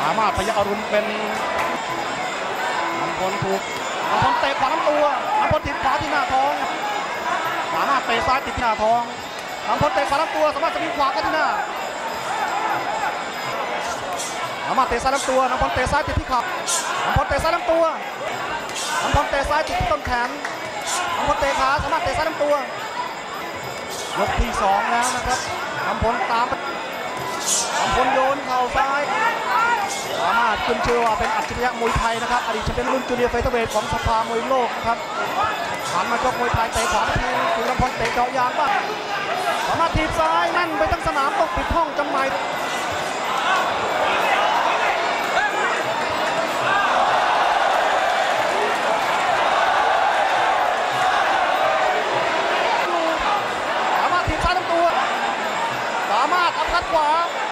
ามารถพยัคฆ์อรุณเป็นอัมพลถูกอัมพลเตะขวาลำตัวอัมพลถีบขวาที่หน้าท้องสามารถเตะซ้ายติดที่หน้าท้องอัมพลเตะขวาลำตัวสามารถจะมีขวากันที่หน้าสามารถเตะซ้ายลำตัวอัมพลเตะซ้ายติดที่ขาอัมพลเตะซ้ายลำตัวอัมพลเตะซ้ายติดที่ต้นแขนอัมพลเตะขาสามารถเตะซ้ายลำตัวยกที่2แล้วนะครับอัมพลตามอัมพลโยนเข่าซ้ายสามารถขึ้นชื่อว่าเป็นอัจฉริยะมวยไทยนะครับอดีตแชมเปี้ยนรุ่นจูเนียร์เฟเธอร์เวทของสภามวยโลกนะครับหันมาชกมวยไทยเตะขวาทีคืออัมพลเตะเจาะยางบ้างสามารถถีบซ้ายนั่นไปทั้งสนามต้องปิดห้องจำหน่าย